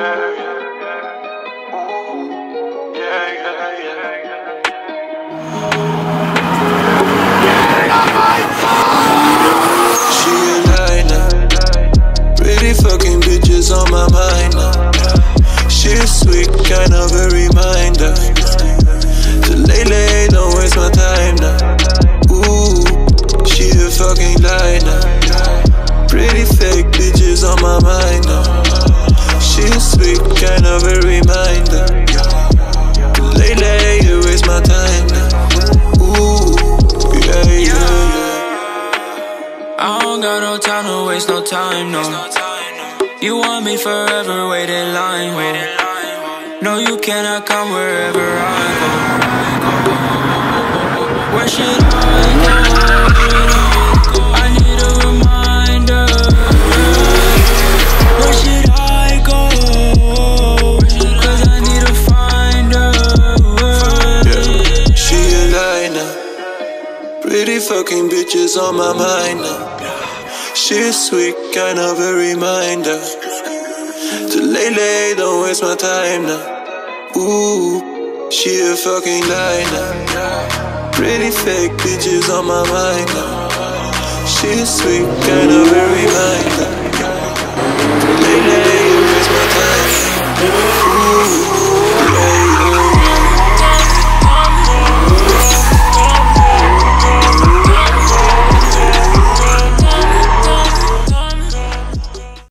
Fucking bitches on my mind now. She's sweet, kind of a reminder to lately, don't waste my time now. Ooh, she a fucking lie now. Pretty fake bitches on my mind now. She's sweet, kind of a reminder. Lately, you waste my time now. Ooh, yeah, yeah, yeah. I don't got no time to waste no time, no. You want me forever, wait in line, no, you cannot come wherever I go. Where should I go? I need a reminder. Where should I go? Cause I need to find her. Yeah, she a lie now. Pretty fucking bitches on my mind now. She's sweet, kind of a reminder to lately, don't waste my time now. Ooh, she a fucking lie now. Pretty fake bitches on my mind now. She's sweet, kind of a reminder to lately, you waste my time.